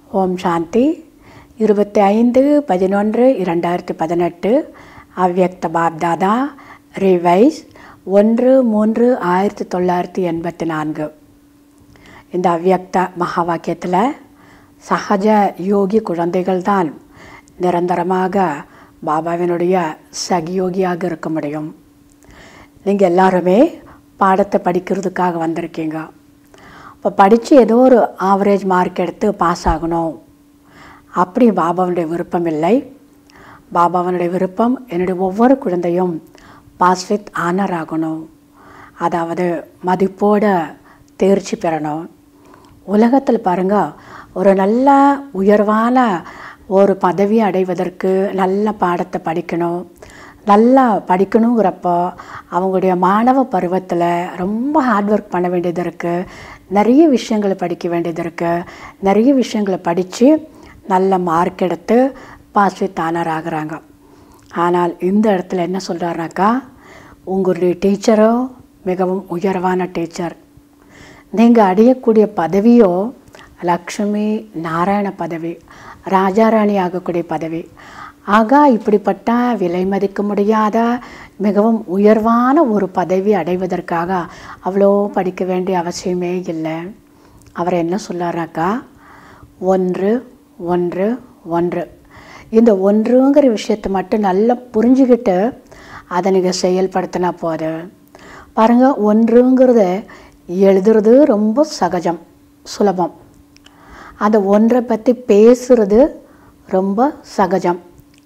ஓம் சாந்தி 25/11/2018 அவ்யக்த பாப்தாதா ரிவைஸ் 1/3/1984. இந்த அவ்யக்த மகா வாக்கியத்தில் சகஜ யோகி குழந்தைகள் தான் நிரந்தரமாக பாபாவினுடைய சகியோகியாக இருக்க முடியும். நீங்கள் எல்லாருமே பாடத்தை படிக்கிறதுக்காக வந்திருக்கீங்க. இப்போ படித்து ஏதோ ஒரு ஆவரேஜ் மார்க் எடுத்து பாஸ் ஆகணும் அப்படி பாபாவனுடைய விருப்பம் இல்லை. பாபாவனுடைய விருப்பம் என்னுடைய ஒவ்வொரு குழந்தையும் பாஸ் வித் ஆனர் ஆகணும், அதாவது மதிப்போடு தேர்ச்சி பெறணும். உலகத்தில் பாருங்கள், ஒரு நல்ல உயர்வான ஒரு பதவி அடைவதற்கு நல்ல பாடத்தை படிக்கணும். நல்லா படிக்கணுங்கிறப்போ அவங்களுடைய மாணவ பருவத்தில் ரொம்ப ஹார்ட் ஒர்க் பண்ண வேண்டியது இருக்குது, நிறைய விஷயங்களை படிக்க வேண்டியது இருக்குது. நிறைய விஷயங்களை படித்து நல்ல மார்க் எடுத்து பாஸ் வித் ஆனர் ஆகிறாங்க. ஆனால் இந்த இடத்துல என்ன சொல்கிறாருனாக்கா, உங்களுடைய டீச்சரோ மிகவும் உயர்வான டீச்சர், நீங்கள் அடையக்கூடிய பதவியோ லக்ஷ்மி நாராயண பதவி, ராஜாராணி ஆகக்கூடிய பதவி. ஆக இப்படிப்பட்ட விலை மதிக்க முடியாத மிகவும் உயர்வான ஒரு பதவி அடைவதற்காக அவ்வளோ படிக்க வேண்டிய அவசியமே இல்லை. அவர் என்ன சொல்கிறாருனாக்கா, 1 1 1. இந்த ஒன்றுங்கிற விஷயத்தை மட்டும் நல்லா புரிஞ்சுக்கிட்டு அதை நீங்கள் செயல்படுத்தினா போதும். பாருங்கள், ஒன்றுங்கிறத எழுதுறது ரொம்ப சகஜம், சுலபம். அந்த ஒன்றை பற்றி பேசுகிறது ரொம்ப சகஜம்.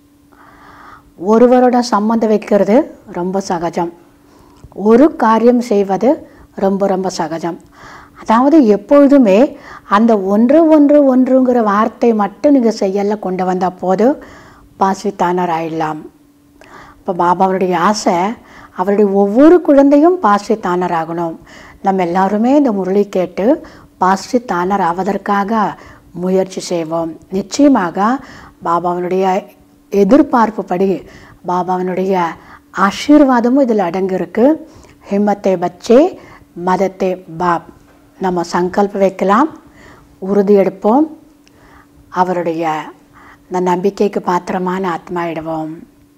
ஒருவரோட சம்மந்தம் வைக்கிறது ரொம்ப சகஜம். ஒரு காரியம் செய்வது ரொம்ப ரொம்ப சகஜம். அதாவது எப்பொழுதுமே அந்த 1 1 1ங்கிற வார்த்தை மட்டும் நீங்கள் செயலில் கொண்டு வந்தால் போதும், பாஸ் வித் ஆனர் ஆயிடலாம். இப்போ பாபாவுடைய ஆசை அவருடைய ஒவ்வொரு குழந்தையும் பாஸ் வித் ஆனர் ஆகணும். நம்ம எல்லாருமே இந்த முரளி கேட்டு பாஸ் வித் ஆனர் ஆவதற்காக முயற்சி செய்வோம். நிச்சயமாக பாபாவனுடைய எதிர்பார்ப்பு படி பாபாவனுடைய ஆசீர்வாதமும் இதில் அடங்கியிருக்கு. ஹிம்மத்தே பச்சே மதத்தே பாப். நம்ம சங்கல்பம் வைக்கலாம், உறுதி எடுப்போம், அவருடைய இந்த நம்பிக்கைக்கு பாத்திரமான ஆத்மாயிடுவோம்.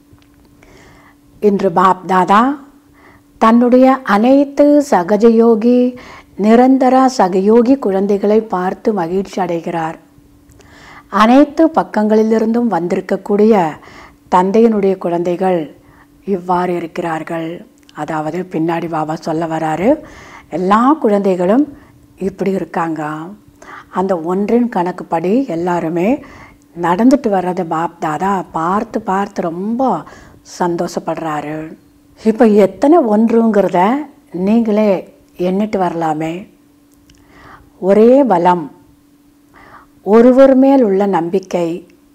இன்று பாப் தாதா தன்னுடைய அனைத்து சகஜயோகி நிரந்தர சகயோகி குழந்தைகளை பார்த்து மகிழ்ச்சி அடைகிறார். அனைத்து பக்கங்களிலிருந்தும் வந்திருக்கக்கூடிய தந்தையினுடைய குழந்தைகள் இவ்வாறு இருக்கிறார்கள். அதாவது பின்னாடி பாபா சொல்ல வராரு, எல்லா குழந்தைகளும் இப்படி இருக்காங்க. அந்த ஒன்றின் கணக்குப்படி எல்லாருமே நடந்துட்டு வர்றதை பாப் தாதா பார்த்து பார்த்து ரொம்ப சந்தோஷப்படுறாரு. இப்போ எத்தனை ஒன்றுங்கிறத நீங்களே எண்ணிட்டு வரலாமே. ஒரே பலம், ஒருவர் மேல் உள்ள நம்பிக்கை,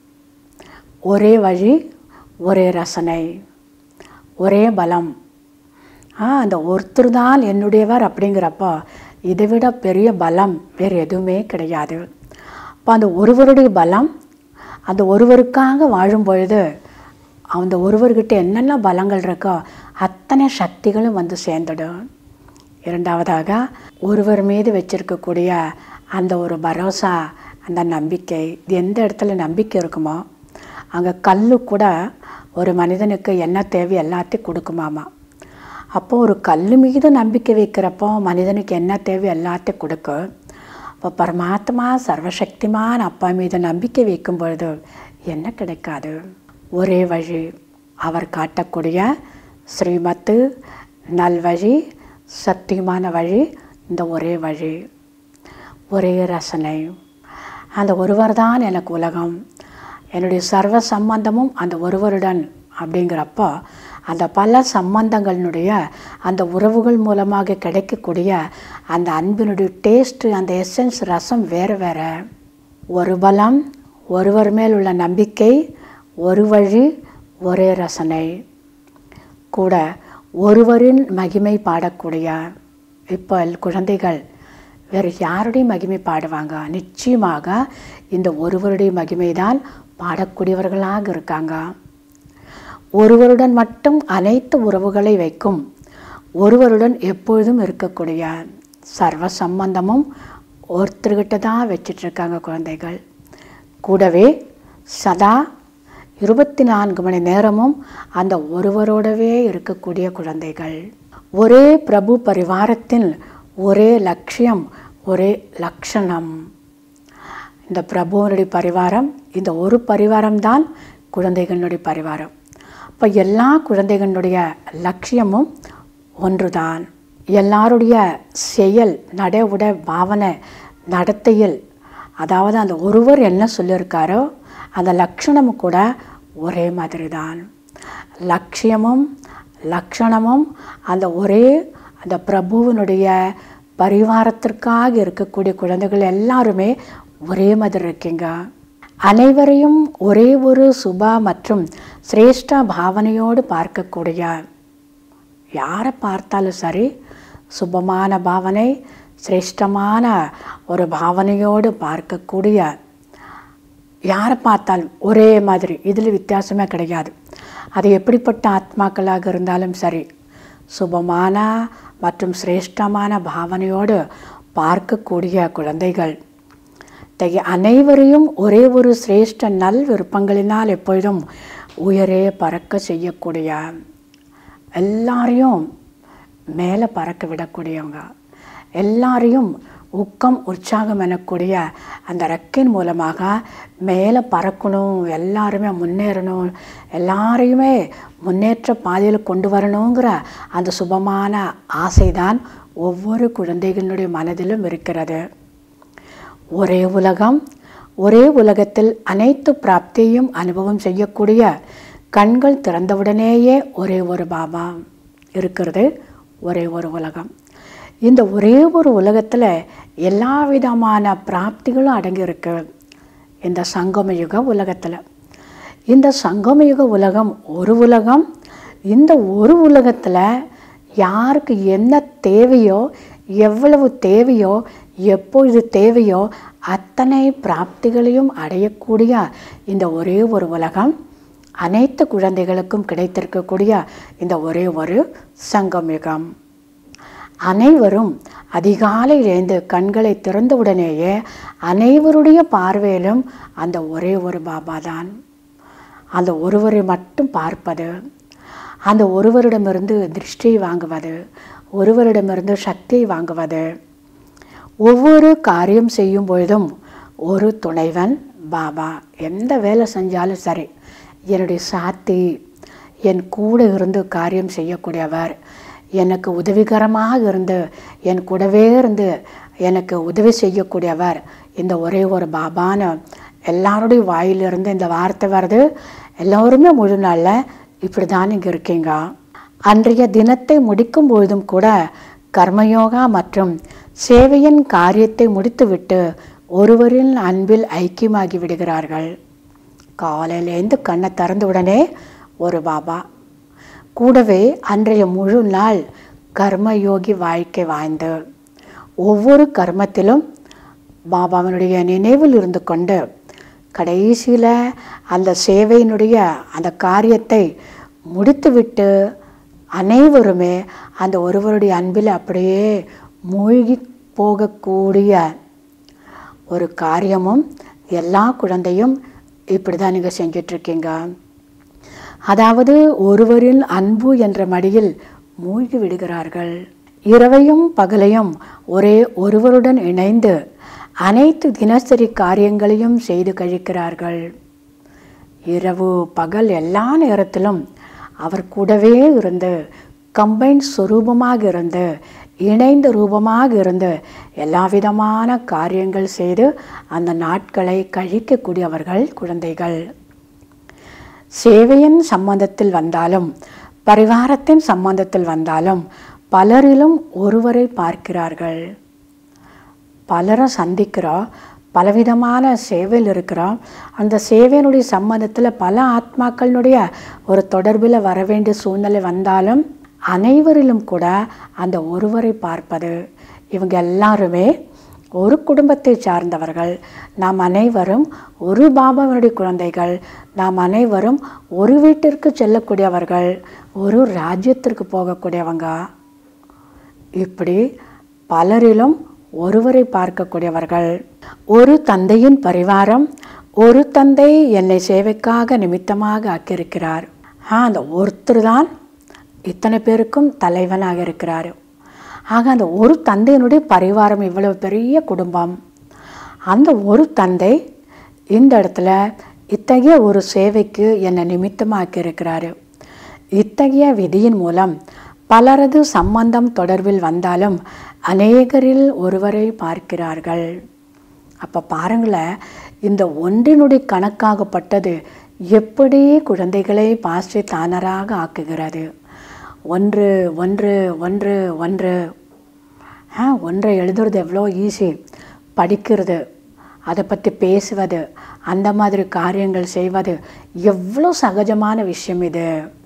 ஒரே வழி, ஒரே ரசனை, ஒரே பலம். அந்த ஒருத்தர் தான் என்னுடையவர் அப்படிங்கிறப்போ இதை விட பெரிய பலம் வேறு எதுவுமே கிடையாது. அப்போ அந்த ஒருவருடைய பலம், அந்த ஒருவருக்காக வாழும் பொழுது அந்த ஒருவர்கிட்ட என்னென்ன பலங்கள் இருக்கோ அத்தனை சக்திகளும் வந்து சேர்ந்துடும். இரண்டாவதாக, ஒருவர் மீது வச்சிருக்கக்கூடிய அந்த ஒரு பரோசா, அந்த நம்பிக்கை. எந்த இடத்துல நம்பிக்கை இருக்குமோ அங்கே கல் கூட ஒரு மனிதனுக்கு என்ன தேவை எல்லாத்தையும் கொடுக்குமாமா. அப்போது ஒரு கல் மீது நம்பிக்கை வைக்கிறப்போ மனிதனுக்கு என்ன தேவை எல்லாத்தையும் கொடுக்கும். இப்போ பரமாத்மா சர்வசக்திமான அப்பா மீது நம்பிக்கை வைக்கும் பொழுது என்ன கிடைக்காது? ஒரே வழி, அவர் காட்டக்கூடிய ஸ்ரீமத்து, நல்வழி, சத்தியமான வழி, இந்த ஒரே வழி, ஒரே ரசனை. அந்த ஒருவர் தான் எனக்கு உலகம், என்னுடைய சர்வ சம்பந்தமும் அந்த ஒருவருடன் அப்படிங்கிறப்போ அந்த பல சம்பந்தங்களினுடைய அந்த உறவுகள் மூலமாக கிடைக்கக்கூடிய அந்த அன்பினுடைய டேஸ்ட்டு, அந்த எசன்ஸ், ரசம் வேறு வேறு. ஒரு பலம், ஒருவர் மேல் உள்ள நம்பிக்கை, ஒரு வழி, ஒரே ரசனை, கூட ஒருவரின் மகிமை பாடக்கூடிய. இப்போ குழந்தைகள் வேறு யாருடைய மகிமை பாடுவாங்க? நிச்சயமாக இந்த ஒருவருடைய மகிமை தான் பாடக்கூடியவர்களாக இருக்காங்க. ஒருவருடன் மட்டும் அனைத்து உறவுகளை வைக்கும், ஒருவருடன் எப்பொழுதும் இருக்கக்கூடிய சர்வ சம்பந்தமும் ஒருத்தர்கிட்ட தான் வச்சிட்ருக்காங்க குழந்தைகள். கூடவே சதா 24 மணி நேரமும் அந்த ஒருவரோடவே இருக்கக்கூடிய குழந்தைகள். ஒரே பிரபு பரிவாரத்தில் ஒரே லட்சியம், ஒரே லட்சணம். இந்த பிரபுவனுடைய பரிவாரம், இந்த ஒரு பரிவாரம்தான் குழந்தைகளுடைய பரிவாரம். இப்போ எல்லா குழந்தைகளுடைய லட்சியமும் ஒன்றுதான். எல்லாருடைய செயல், நட, உட, பாவனை, நடத்தையில், அதாவது அந்த ஒருவர் என்ன சொல்லியிருக்காரோ அந்த லட்சணமும் கூட ஒரே மாதிரி தான். லட்சியமும் லட்சணமும் அந்த ஒரே அந்த பிரபுவினுடைய பரிவாரத்திற்காக இருக்கக்கூடிய குழந்தைகள் எல்லாருமே ஒரே மாதிரி இருக்கீங்க. அனைவரையும் ஒரே ஒரு சுப மற்றும் சிரேஷ்ட பாவனையோடு பார்க்கக்கூடிய, யாரை பார்த்தாலும் சரி சுபமான பாவனை, சிரேஷ்டமான ஒரு பாவனையோடு பார்க்கக்கூடிய, யாரை பார்த்தாலும் ஒரே மாதிரி, இதில் வித்தியாசமே கிடையாது. அது எப்படிப்பட்ட ஆத்மாக்களாக இருந்தாலும் சரி சுபமான மற்றும் சிரேஷ்டமான பாவனையோடு பார்க்கக்கூடிய குழந்தைகள் அனைவரையும் ஒரே ஒரு சிரேஷ்ட நல் விருப்பங்களினால் எப்பொழுதும் உயரே பறக்க செய்யக்கூடிய, எல்லாரையும் மேலே பறக்க விடக்கூடியவங்க, எல்லாரையும் ஊக்கம் உற்சாகம் எனக்கூடிய அந்த ரெக்கின் மூலமாக மேலே பறக்கணும், எல்லாருமே முன்னேறணும், எல்லாரையுமே முன்னேற்ற பாதையில் கொண்டு வரணுங்கிற அந்த சுபமான ஆசைதான் ஒவ்வொரு குழந்தைகளுடைய மனதிலும் இருக்கிறது. ஒரே உலகம், ஒரே உலகத்தில் அனைத்து பிராப்தியையும் அனுபவம் செய்யக்கூடிய, கண்கள் திறந்தவுடனேயே ஒரே ஒரு பாபா இருக்கிறது, ஒரே ஒரு உலகம். இந்த ஒரே ஒரு உலகத்தில் எல்லா விதமான பிராப்திகளும் அடங்கியிருக்கு இந்த சங்கமயுக உலகத்தில். இந்த சங்கமயுக உலகம் ஒரு உலகம். இந்த ஒரு உலகத்தில் யாருக்கு என்ன தேவையோ, எவ்வளவு தேவையோ, எப்பொழுது தேவையோ அத்தனை பிராப்திகளையும் அடையக்கூடிய இந்த ஒரே ஒரு உலகம், அனைத்து குழந்தைகளுக்கும் கிடைத்திருக்கக்கூடிய இந்த ஒரே ஒரு சங்கமயுகம். அனைவரும் அதிகாலையிலேந்து கண்களை திறந்தவுடனேயே அனைவருடைய பார்வையிலும் அந்த ஒரே ஒரு பாபா தான். அந்த ஒருவரை மட்டும் பார்ப்பது, அந்த ஒருவரிடமிருந்து திருஷ்டியை வாங்குவது, ஒருவரிடமிருந்து சக்தியை வாங்குவது. ஒவ்வொரு காரியம் செய்யும் பொழுதும் ஒரு துணைவன் பாபா. எந்த வேலை செஞ்சாலும் சரி, என்னுடைய சாத்தி, என் கூட இருந்து காரியம் செய்யக்கூடியவர், எனக்கு உதவிகரமாக இருந்து என் கூடவே இருந்து எனக்கு உதவி செய்யக்கூடியவர் இந்த ஒரே ஒரு பாபான்னு எல்லாருடைய வாயிலிருந்து இந்த வார்த்தை வருது. எல்லோருமே முழு நாளில் இப்படி தான் இங்கே இருக்கீங்க. அன்றைய தினத்தை முடிக்கும் பொழுதும் கூட கர்மயோகா மற்றும் சேவையின் காரியத்தை முடித்துவிட்டு ஒருவரின் அன்பில் ஐக்கியமாகி விடுகிறார்கள். காலையிலேருந்து கண்ணை திறந்த உடனே ஒரு பாபா கூடவே அன்றைய முழு நாள் கர்மயோகி வாழ்க்கை வாழ்ந்து ஒவ்வொரு கர்மத்திலும் பாபாவினுடைய நினைவில் இருந்து கொண்டு கடைசியில் அந்த சேவையினுடைய அந்த காரியத்தை முடித்துவிட்டு அனைவருமே அந்த ஒருவருடைய அன்பில் அப்படியே மூழ்கி போகக்கூடிய ஒரு காரியமும் எல்லா குழந்தையும் இப்படி தான் நீங்கள் செஞ்சிட்ருக்கீங்க. அதாவது ஒருவரின் அன்பு என்ற மடியில் மூழ்கி விடுகிறார்கள். இரவையும் பகலையும் ஒரே ஒருவருடன் இணைந்து அனைத்து தினசரி காரியங்களையும் செய்து கழிக்கிறார்கள். இரவு பகல் எல்லா நேரத்திலும் அவர் கூடவே இருந்து கம்பைன் ஸ்வரூபமாக இருந்து இணைந்த ரூபமாக இருந்து எல்லா விதமான காரியங்கள் செய்து அந்த நாட்களை கழிக்கக்கூடியவர்கள் குழந்தைகள். சேவையின் சம்பந்தத்தில் வந்தாலும் பரிவாரத்தின் சம்பந்தத்தில் வந்தாலும் பலரிலும் ஒருவரை பார்க்கிறார்கள். பலரை சந்திக்கிறோம், பலவிதமான சேவையில் இருக்கிறோம். அந்த சேவையினுடைய சம்பந்தத்தில் பல ஆத்மாக்களினுடைய ஒரு தொடர்பில் வர வேண்டிய சூழ்நிலை வந்தாலும் அனைவரிலும் கூட அந்த ஒருவரை பார்ப்பது. இவங்க எல்லாருமே ஒரு குடும்பத்தை சார்ந்தவர்கள். நாம் அனைவரும் ஒரு பாபாவினுடைய குழந்தைகள். நாம் அனைவரும் ஒரு வீட்டிற்கு செல்லக்கூடியவர்கள், ஒரு ராஜ்யத்திற்கு போகக்கூடியவங்க. இப்படி பலரிலும் ஒருவரை பார்க்கக்கூடியவர்கள். ஒரு தந்தையின் பரிவாரம், ஒரு தந்தை என்னை சேவைக்காக நிமித்தமாக ஆக்கியிருக்கிறார். அந்த ஒருத்தர் தான் இத்தனை பேருக்கும் தலைவனாக இருக்கிறார். ஆக அந்த ஒரு தந்தையினுடைய பரிவாரம் இவ்வளவு பெரிய குடும்பம். அந்த ஒரு தந்தை இந்த இடத்துல இத்தகைய ஒரு சேவைக்கு என்னை நிமித்தமாக்கி இருக்கிறாரு. இத்தகைய விதியின் மூலம் பலரது சம்பந்தம் தொடர்பில் வந்தாலும் அநேகரில் ஒருவரை பார்க்கிறார்கள். அப்போ பாருங்களேன், இந்த ஒன்றினுடைய கணக்காகப்பட்டது எப்படி குழந்தைகளை பாஸ்டர் தானராக ஆக்குகிறது. ஒன்று ஒன்று ஒன்று ஒன்று ஒன்றை எழுதுறது எவ்வளோ ஈஸி, படிக்கிறது, அதை பற்றி பேசுவது, அந்த மாதிரி காரியங்கள் செய்வது எவ்வளோ சகஜமான விஷயம் இது.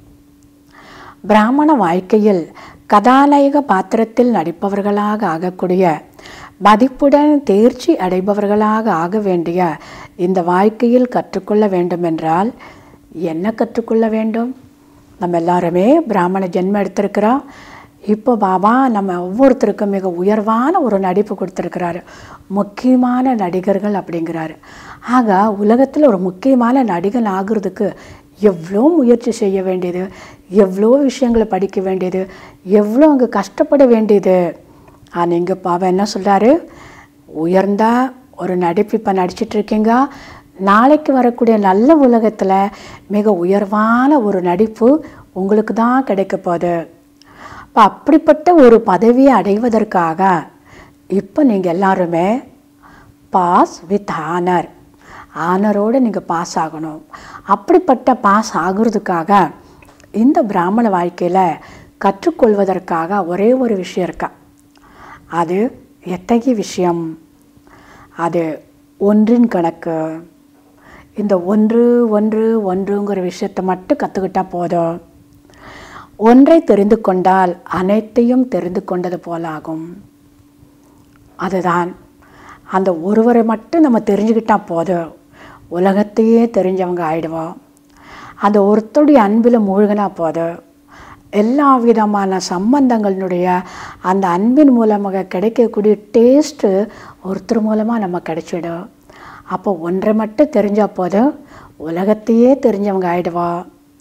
பிராமண வாழ்க்கையில் கதாநாயக பாத்திரத்தில் நடிப்பவர்களாக ஆகக்கூடிய, மதிப்புடன் தேர்ச்சி அடைபவர்களாக ஆக வேண்டிய இந்த வாழ்க்கையில் கற்றுக்கொள்ள வேண்டும் என்றால் என்ன கற்றுக்கொள்ள வேண்டும்? நம்ம எல்லாருமே பிராமண ஜென்மம் எடுத்திருக்கிறோம். இப்போ பாபா நம்ம ஒவ்வொருத்தருக்கும் மிக உயர்வான ஒரு நடிப்பு கொடுத்துருக்கிறாரு. முக்கியமான நடிகர்கள் அப்படிங்கிறாரு. ஆக உலகத்தில் ஒரு முக்கியமான நடிகன் ஆகிறதுக்கு எவ்வளோ முயற்சி செய்ய வேண்டியது, எவ்வளோ விஷயங்களை படிக்க வேண்டியது, எவ்வளோ அங்கே கஷ்டப்பட வேண்டியது. ஆனால் இங்கே பாபா என்ன சொல்கிறாரு, உயர்ந்த ஒரு நடிப்பு இப்போ நடிச்சிட்ருக்கீங்க, நாளைக்கு வரக்கூடிய நல்ல உலகத்தில் மிக உயர்வான ஒரு நடிப்பு உங்களுக்கு தான் கிடைக்க போகுது. இப்போ அப்படிப்பட்ட ஒரு பதவியை அடைவதற்காக இப்போ நீங்கள் எல்லாருமே பாஸ் வித் ஆனர், ஆனரோடு நீங்கள் பாஸ் ஆகணும். அப்படிப்பட்ட பாஸ் ஆகுறதுக்காக இந்த பிராமண வாழ்க்கையில் கற்றுக்கொள்வதற்காக ஒரே ஒரு விஷயம் இருக்கா. அது எத்தகைய விஷயம்? அது ஒன்றின் கணக்கு. இந்த ஒன்று ஒன்று ஒன்றுங்கிற விஷயத்தை மட்டும் கற்றுக்கிட்டால் போதும். ஒன்றை தெரிந்து கொண்டால் அனைத்தையும் தெரிந்து கொண்டது போல ஆகும். அதுதான், அந்த ஒருவரை மட்டும் நம்ம தெரிஞ்சுக்கிட்டால் போதும், உலகத்தையே தெரிஞ்சவங்க ஆயிடுவோம். அந்த ஒருத்தருடைய அன்பில் மூழ்கினா போதும், எல்லா விதமான சம்பந்தங்களினுடைய அந்த அன்பின் மூலமாக கிடைக்கக்கூடிய டேஸ்ட்டு ஒருத்தர் மூலமாக நம்ம கிடைச்சிடும். அப்போ ஒன்றை மட்டும் தெரிஞ்சால் போதும், உலகத்தையே தெரிஞ்சவங்க ஆயிடுவோம்.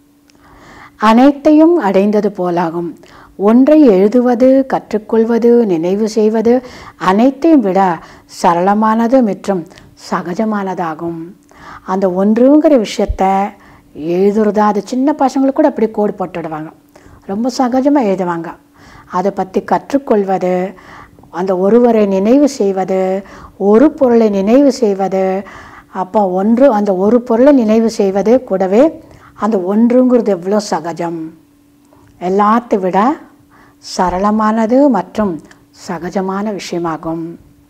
அனைத்தையும் அடைந்தது போலாகும். ஒன்றை எழுதுவது, கற்றுக்கொள்வது, நினைவு செய்வது அனைத்தையும் விட சரளமானது மற்றும் சகஜமானதாகும். அந்த ஒன்றுங்கிற விஷயத்த எழுதுறதா, அது சின்ன பசங்களுக்கு கூட அப்படி கோடு போட்டுடுவாங்க, ரொம்ப சகஜமாக எழுதுவாங்க. அதை பற்றி கற்றுக்கொள்வது, அந்த ஒருவரை நினைவு செய்வது, ஒரு பொருளை நினைவு செய்வது, அப்போ ஒன்று அந்த ஒரு பொருளை நினைவு செய்வது கூடவே அந்த ஒன்றுங்கிறது எவ்வளோ சகஜம், எல்லாத்தை விட சரளமானது மற்றும் சகஜமான விஷயமாகும்.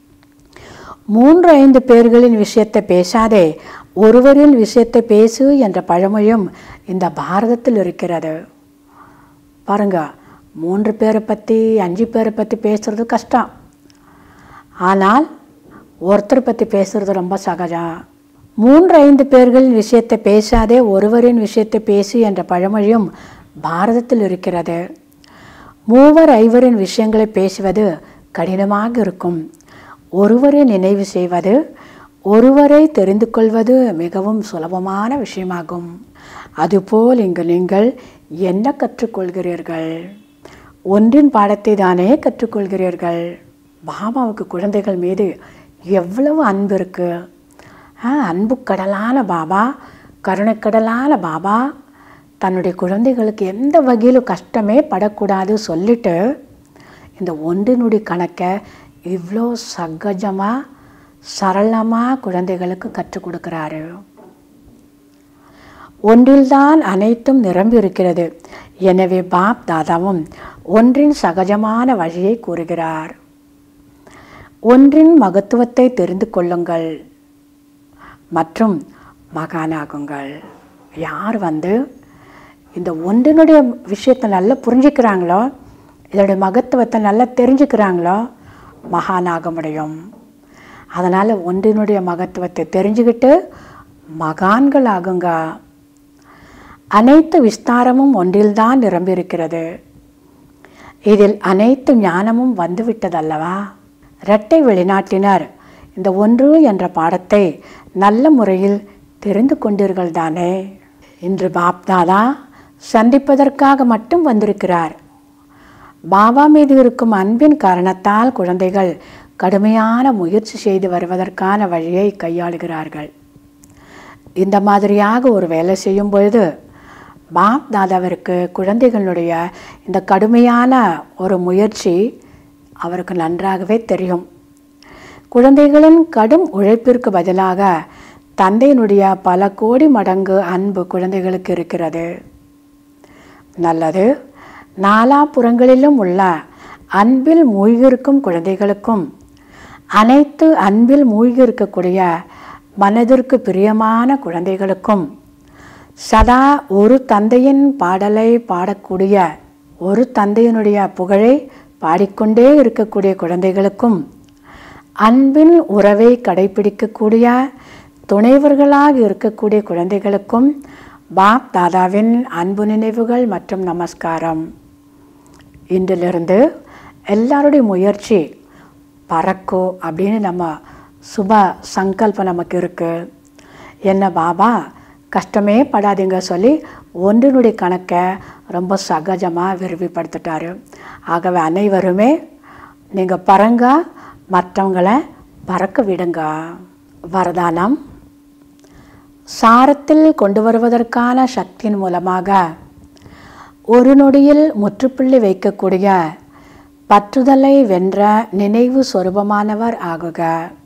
3-5 பேர்களின் விஷயத்தை பேசாதே, ஒருவரின் விஷயத்தை பேசு என்ற பழமொழியும் இந்த பாரதத்தில் இருக்கிறது. பாருங்க, 3 பேரை பற்றி 5 பேரை பற்றி பேசுகிறது கஷ்டம், ஆனால் ஒருத்தர் பற்றி பேசுகிறது ரொம்ப சகஜம். 3-5 பேர்களின் விஷயத்தை பேசாதே, ஒருவரின் விஷயத்தை பேசு என்ற பழமொழியும் பாரதத்தில் இருக்கிறது. 3-5 விஷயங்களை பேசுவது கடினமாக இருக்கும். ஒருவரை நினைவு செய்வது, ஒருவரை தெரிந்து கொள்வது மிகவும் சுலபமான விஷயமாகும். அதுபோல் இங்கு நீங்கள் என்ன கற்றுக்கொள்கிறீர்கள்? ஒன்றின் பாடத்தை தானே கற்றுக்கொள்கிறீர்கள். பாபாவுக்கு குழந்தைகள் மீது எவ்வளவு அன்பு இருக்குது. அன்பு கடலான பாபா, கருணைக்கடலான பாபா தன்னுடைய குழந்தைகளுக்கு எந்த வகையிலும் கஷ்டமே படக்கூடாது சொல்லிட்டு இந்த ஒன்றினுடைய கணக்கை இவ்வளோ சகஜமாக சரளமாக குழந்தைகளுக்கு கற்றுக் கொடுக்குறாரு. ஒன்றில்தான் அனைத்தும் நிரம்பி இருக்கிறது. எனவே பாப் தாதாவும் ஒன்றின் சகஜமான வழியை கூறுகிறார். ஒன்றின் மகத்துவத்தை தெரிந்து கொள்ளுங்கள் மற்றும் மகானாகுங்கள். யார் இந்த ஒன்றினுடைய விஷயத்தை நல்லா புரிஞ்சுக்கிறாங்களோ, இதோடைய மகத்துவத்தை நல்லா தெரிஞ்சுக்கிறாங்களோ மகானாக முடியும். அதனால் ஒன்றினுடைய மகத்துவத்தை தெரிஞ்சுக்கிட்டு மகான்கள் ஆகுங்க. அனைத்து விஸ்தாரமும் ஒன்றில்தான் நிரம்பியிருக்கிறது. இதில் அனைத்து ஞானமும் வந்துவிட்டதல்லவா? இரட்டை வெளிநாட்டினர் இந்த ஒன்று என்ற பாடத்தை நல்ல முறையில் தெரிந்து கொண்டீர்கள் தானே? இன்று பாப்தாதா சந்திப்பதற்காக மட்டும் வந்திருக்கிறார். பாபா மீது இருக்கும் அன்பின் காரணத்தால் குழந்தைகள் கடுமையான முயற்சி செய்து வருவதற்கான வழியை கையாளுகிறார்கள். இந்த மாதிரியாக ஒரு வேலை செய்யும் பொழுது பாப்தாதாவிற்கு குழந்தைகளுடைய இந்த கடுமையான ஒரு முயற்சி அவருக்கு நன்றாகவே தெரியும். குழந்தைகளின் கடும் உழைப்பிற்கு பதிலாக தந்தையினுடைய பல கோடி மடங்கு அன்பு குழந்தைகளுக்கு இருக்கிறது. நல்லது. நாலாபுறங்களிலும் உள்ள அன்பில் மூழ்கியிருக்கும் குழந்தைகளுக்கும் அனைத்து அன்பில் மூழ்கி இருக்கக்கூடிய மனதிற்கு பிரியமான குழந்தைகளுக்கும் சதா ஒரு தந்தையின் பாடலை பாடக்கூடிய, ஒரு தந்தையினுடைய புகழை பாடிக்கொண்டே இருக்கக்கூடிய குழந்தைகளுக்கும் அன்பின் உறவை கடைபிடிக்கக்கூடிய துணைவர்களாக இருக்கக்கூடிய குழந்தைகளுக்கும் பாப் தாதாவின் அன்பு நினைவுகள் மற்றும் நமஸ்காரம். இன்றிலிருந்து எல்லாருடைய முயற்சி பறக்கோ அப்படின்னு நம்ம சுப சங்கல்பம் நமக்கு இருக்குது. என்ன பாபா கஷ்டமே படாதீங்க சொல்லி ஒன்றினுடைய கணக்கை ரொம்ப சகஜமாக விரிவுபடுத்திட்டாரு. ஆகவே அனைவருமே நீங்கள் பறங்க, மற்றவங்களை பறக்க விடுங்க. வரதானம். சாரத்தில் கொண்டு வருவதற்கான சக்தியின் மூலமாக ஒரு நொடியில் முற்றுப்புள்ளி வைக்கக்கூடிய பற்றுதலை வென்ற நினைவு சொரூபமானவர் ஆகுக.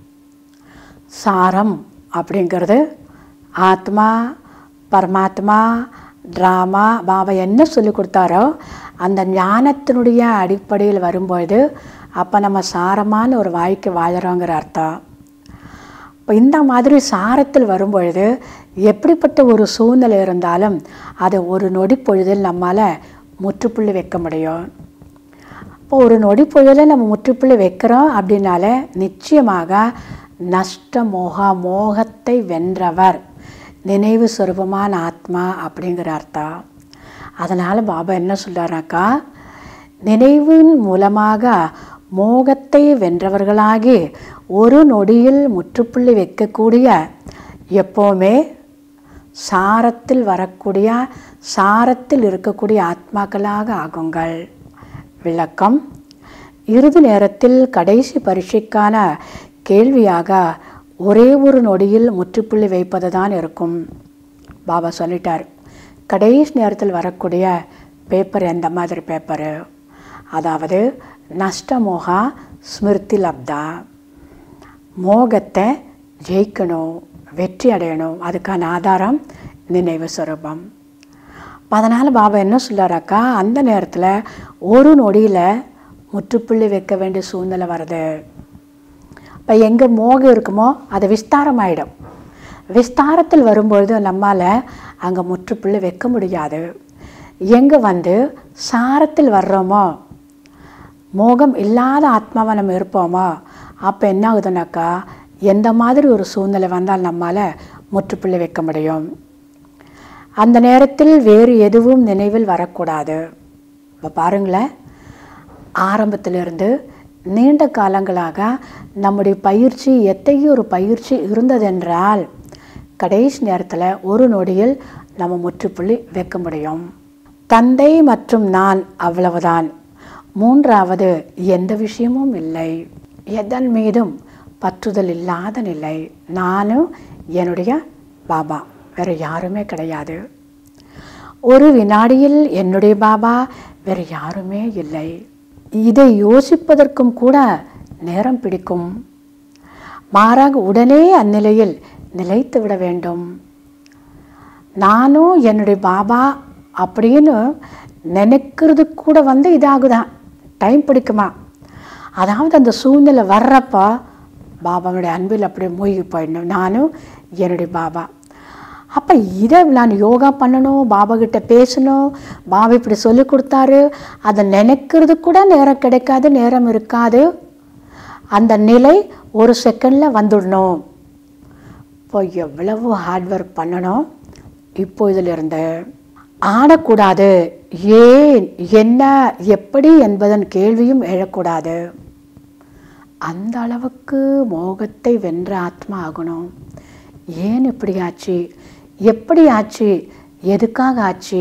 சாரம் அப்படிங்கிறது ஆத்மா, பரமாத்மா, ட்ராமா, பாபா என்ன சொல்லி கொடுத்தாரோ அந்த ஞானத்தினுடைய அடிப்படையில் வரும்பொழுது அப்போ நம்ம சாரமான ஒரு வாழ்க்கை வாழறோங்கிற அர்த்தம். இப்போ இந்த மாதிரி சாரத்தில் வரும்பொழுது எப்படிப்பட்ட ஒரு சூழ்நிலை இருந்தாலும் அதை ஒரு நொடி பொழுதில் நம்மால் முற்றுப்புள்ளி வைக்க முடியும். இப்போ ஒரு நொடி பொழுதில் நம்ம முற்றுப்புள்ளி வைக்கிறோம் அப்படின்னாலே நிச்சயமாக நஷ்ட மோகத்தை வென்றவர் நினைவு சொரூபமான ஆத்மா அப்படிங்கிற அர்த்தம். அதனால் பாபா என்ன சொல்கிறாராக்கா, நினைவின் மூலமாக மோகத்தை வென்றவர்களாகி ஒரு நொடியில் முற்றுப்புள்ளி வைக்கக்கூடிய எப்போவுமே சாரத்தில் வரக்கூடிய, சாரத்தில் இருக்கக்கூடிய ஆத்மாக்களாக ஆகுங்கள். விளக்கம். இறுதி நேரத்தில் கடைசி பரீட்சைக்கான கேள்வியாக ஒரே ஒரு நொடியில் முற்றுப்புள்ளி வைப்பது தான் இருக்கும். பாபா சொல்லிட்டார். கடைசி நேரத்தில் வரக்கூடிய பேப்பர் எந்த மாதிரி பேப்பரு? அதாவது நஷ்டமோகா ஸ்மிருதி லப்தா. மோகத்தை ஜெயிக்கணும், வெற்றி அடையணும். அதுக்கான ஆதாரம் நினைவு சொரூபம். அதனால் பாபா என்ன சொல்கிறாராக்கா, அந்த நேரத்தில் ஒரு நொடியில் முற்றுப்புள்ளி வைக்க வேண்டிய சூழ்நிலை வருது. இப்போ எங்கே மோகம் இருக்குமோ அது விஸ்தாரமாயிடும். விஸ்தாரத்தில் வரும்பொழுது நம்மால் அங்கே முற்றுப்புள்ளி வைக்க முடியாது. எங்கே சாரத்தில் வர்றோமோ, மோகம் இல்லாத ஆத்மாவை நம்ம இருப்போமோ, அப்போ என்ன ஆகுதுனாக்கா எந்த மாதிரி ஒரு சூழ்நிலை வந்தால் நம்மால் முற்றுப்புள்ளி வைக்க முடியும். அந்த நேரத்தில் வேறு எதுவும் நினைவில் வரக்கூடாது. இப்போ பாருங்களேன், ஆரம்பத்திலிருந்து நீண்ட காலங்களாக நம்முடைய பயிற்சி எத்தகைய ஒரு பயிற்சி இருந்ததென்றால் கடைசி நேரத்தில் ஒரு நொடியில் நம்ம முற்றுப்புள்ளி வைக்க முடியும். தந்தை மற்றும் நான், அவ்வளவுதான். மூன்றாவது எந்த விஷயமும் இல்லை. எதன் மீதும் பற்றுதல் இல்லாத நிலை. நானும் என்னுடைய பாபா, வேறு யாருமே கிடையாது. ஒரு வினாடியில் என்னுடைய பாபா, வேறு யாருமே இல்லை. இதை யோசிப்பதற்கும் கூட நேரம் பிடிக்கும். மாறாக உடனே அந்நிலையில் நிலைத்து விட வேண்டும். நானும் என்னுடைய பாபா அப்படின்னு நினைக்கிறது கூட இதாகுதான், டைம் பிடிக்குமா. அதாவது அந்த சூழ்நிலை வர்றப்போ பாபாவுடைய அன்பில் அப்படியே மூழ்கி போயிடணும். நானும் என்னுடைய பாபா. அப்போ இதை நான் யோகா பண்ணணும், பாபா கிட்ட பேசணும், பாபா இப்படி சொல்லி கொடுத்தாரு, அதை நினைக்கிறது கூட நேரம் கிடைக்காது, நேரம் இருக்காது. அந்த நிலை ஒரு செகண்டில் வந்துடணும். இப்போ எவ்வளவு ஹார்ட் ஒர்க் பண்ணணும். இப்போ இதிலிருந்து ஆடக்கூடாது. ஏன், என்ன, எப்படி என்பதன் கேள்வியும் எழக்கூடாது. அந்த அளவுக்கு மோகத்தை வென்ற ஆத்மா ஆகணும். ஏன் இப்படி ஆச்சு, எப்படி ஆச்சு, எதுக்காக ஆச்சு,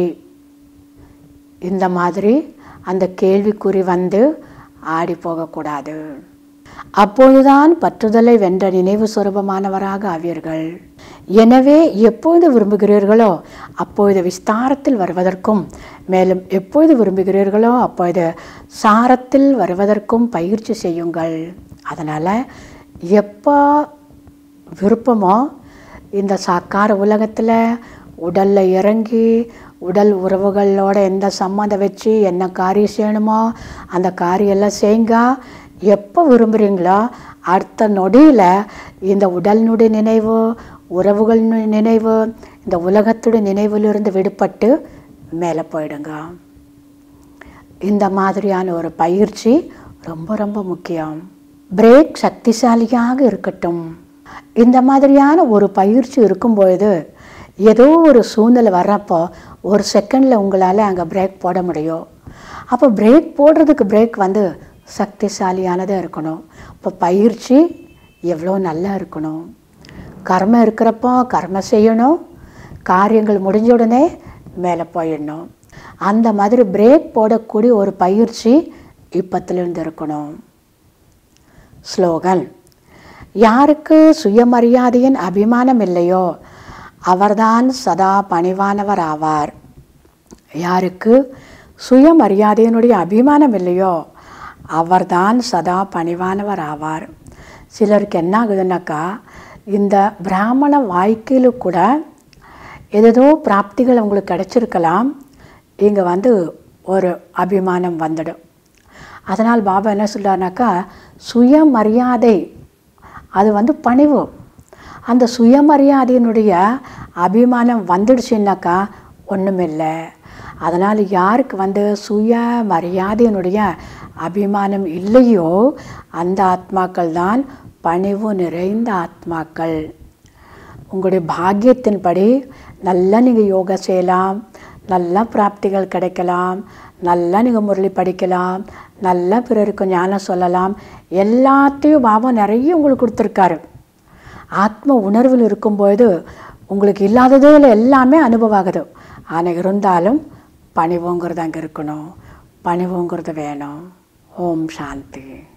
இந்த மாதிரி அந்த கேள்விக்குறி வந்து ஆடி போகக்கூடாது. அப்பொழுதுதான் பற்றுதலை வென்ற நினைவு சுரூபமானவராக ஆவீர்கள். எனவே எப்பொழுது விரும்புகிறீர்களோ அப்பொழுது விஸ்தாரத்தில் வருவதற்கும், மேலும் எப்பொழுது விரும்புகிறீர்களோ அப்பொழுது சாரத்தில் வருவதற்கும் பயிற்சி செய்யுங்கள். அதனால் எப்போ விருப்பமோ இந்த சாக்கார உலகத்தில் உடலில் இறங்கி உடல் உறவுகளோட எந்த சம்மந்தம் வச்சு என்ன காரியம் செய்யணுமோ அந்த காரியெல்லாம் செய்யுங்க. எப்போ விரும்புகிறீங்களோ அடுத்த நொடியில் இந்த உடலினுடைய நினைவு, உறவுகள் நினைவு, இந்த உலகத்துடைய நினைவிலிருந்து விடுபட்டு மேலே போயிடுங்க. இந்த மாதிரியான ஒரு பயிற்சி ரொம்ப ரொம்ப முக்கியம். பிரேக் சக்திசாலியாக இருக்கட்டும். இந்த மாதிரியான ஒரு பயிற்சி இருக்கும்பொழுது ஏதோ ஒரு சூழ்நிலை வர்றப்போ ஒரு செகண்டில் உங்களால் அங்கே பிரேக் போட முடியும். அப்போ பிரேக் போடுறதுக்கு பிரேக் வந்து சக்திசாலியானதாக இருக்கணும். இப்போ பயிற்சி எவ்வளோ நல்லா இருக்கணும். கர்மம் இருக்கிறப்போ கர்மம் செய்யணும், காரியங்கள் முடிஞ்ச உடனே மேலே போயிடணும். அந்த மாதிரி பிரேக் போடக்கூடிய ஒரு பயிற்சி இப்பத்திலிருந்து இருக்கணும். ஸ்லோகன்: யாருக்கு சுயமரியாதையின் அபிமானம் இல்லையோ அவர்தான் சதா பணிவானவர் ஆவார். யாருக்கு சுயமரியாதையினுடைய அபிமானம் இல்லையோ அவர்தான் சதா பணிவானவர் ஆவார். சிலருக்கு என்ன ஆகுதுன்னாக்கா, இந்த பிராமண வாழ்க்கையில் கூட ஏதோ பிராப்திகள் அவங்களுக்கு கிடைச்சிருக்கலாம், இங்கே வந்து ஒரு அபிமானம் வந்துடும். அதனால் பாபா என்ன சொல்கிறாருனாக்கா, சுயமரியாதை அது வந்து பணிவு. அந்த சுயமரியாதையினுடைய அபிமானம் வந்துடுச்சுன்னாக்கா ஒன்றுமில்லை. அதனால் யாருக்கு வந்து சுயமரியாதையினுடைய அபிமானம் இல்லையோ அந்த ஆத்மாக்கள் தான் பணிவு நிறைந்த ஆத்மாக்கள். உங்களுடைய பாக்கியத்தின்படி நல்லா நீங்கள் யோகா செய்யலாம், நல்ல பிராப்திகள் கிடைக்கலாம், நல்லா நீங்கள் முரளி படிக்கலாம், நல்லா பிறருக்கு ஞானம் சொல்லலாம். எல்லாத்தையும் பாபா நிறைய உங்களுக்கு கொடுத்துருக்காரு. ஆத்ம உணர்வில் இருக்கும்போது உங்களுக்கு இல்லாததில் எல்லாமே அனுபவம் ஆகுது. ஆனால் இருந்தாலும் பணிவுங்கிறது அங்கே இருக்கணும், பணிவுங்கிறது வேணும். ஓம் சாந்தி.